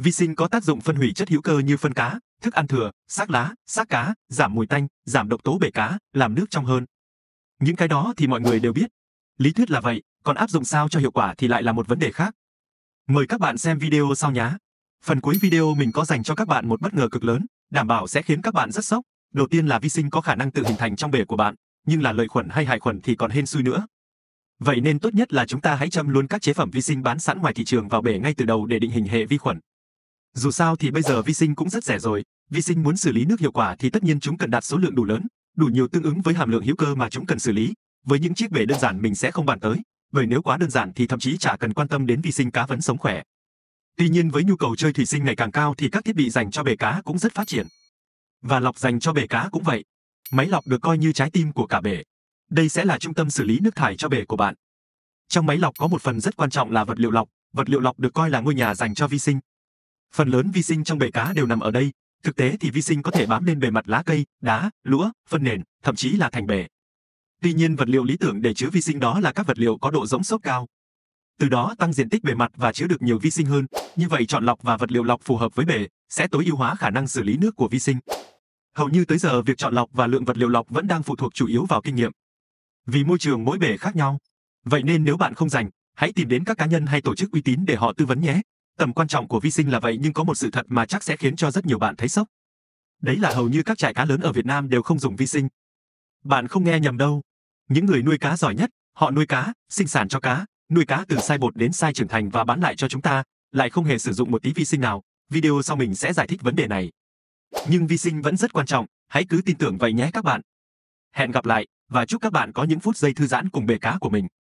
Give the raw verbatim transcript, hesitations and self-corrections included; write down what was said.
Vi sinh có tác dụng phân hủy chất hữu cơ như phân cá, thức ăn thừa, xác lá, xác cá, giảm mùi tanh, giảm độc tố bể cá, làm nước trong hơn. Những cái đó thì mọi người đều biết. Lý thuyết là vậy, còn áp dụng sao cho hiệu quả thì lại là một vấn đề khác. Mời các bạn xem video sau nhé. Phần cuối video mình có dành cho các bạn một bất ngờ cực lớn, đảm bảo sẽ khiến các bạn rất sốc. Đầu tiên là vi sinh có khả năng tự hình thành trong bể của bạn, nhưng là lợi khuẩn hay hại khuẩn thì còn hên xui nữa. Vậy nên tốt nhất là chúng ta hãy châm luôn các chế phẩm vi sinh bán sẵn ngoài thị trường vào bể ngay từ đầu để định hình hệ vi khuẩn. Dù sao thì bây giờ vi sinh cũng rất rẻ rồi, vi sinh muốn xử lý nước hiệu quả thì tất nhiên chúng cần đạt số lượng đủ lớn, đủ nhiều tương ứng với hàm lượng hữu cơ mà chúng cần xử lý. Với những chiếc bể đơn giản mình sẽ không bàn tới, bởi nếu quá đơn giản thì thậm chí chả cần quan tâm đến vi sinh cá vẫn sống khỏe. Tuy nhiên với nhu cầu chơi thủy sinh ngày càng cao thì các thiết bị dành cho bể cá cũng rất phát triển. Và lọc dành cho bể cá cũng vậy. Máy lọc được coi như trái tim của cả bể. Đây sẽ là trung tâm xử lý nước thải cho bể của bạn. Trong máy lọc có một phần rất quan trọng là vật liệu lọc, vật liệu lọc được coi là ngôi nhà dành cho vi sinh. Phần lớn vi sinh trong bể cá đều nằm ở đây, thực tế thì vi sinh có thể bám lên bề mặt lá cây, đá, lũa, phân nền, thậm chí là thành bể. Tuy nhiên vật liệu lý tưởng để chứa vi sinh đó là các vật liệu có độ rỗng xốp cao. Từ đó tăng diện tích bề mặt và chứa được nhiều vi sinh hơn, như vậy chọn lọc và vật liệu lọc phù hợp với bể sẽ tối ưu hóa khả năng xử lý nước của vi sinh. Hầu như tới giờ việc chọn lọc và lượng vật liệu lọc vẫn đang phụ thuộc chủ yếu vào kinh nghiệm. Vì môi trường mỗi bể khác nhau. Vậy nên nếu bạn không rành, hãy tìm đến các cá nhân hay tổ chức uy tín để họ tư vấn nhé. Tầm quan trọng của vi sinh là vậy nhưng có một sự thật mà chắc sẽ khiến cho rất nhiều bạn thấy sốc. Đấy là hầu như các trại cá lớn ở Việt Nam đều không dùng vi sinh. Bạn không nghe nhầm đâu. Những người nuôi cá giỏi nhất, họ nuôi cá, sinh sản cho cá, nuôi cá từ sai bột đến sai trưởng thành và bán lại cho chúng ta, lại không hề sử dụng một tí vi sinh nào. Video sau mình sẽ giải thích vấn đề này. Nhưng vi sinh vẫn rất quan trọng, hãy cứ tin tưởng vậy nhé các bạn. Hẹn gặp lại, và chúc các bạn có những phút giây thư giãn cùng bể cá của mình.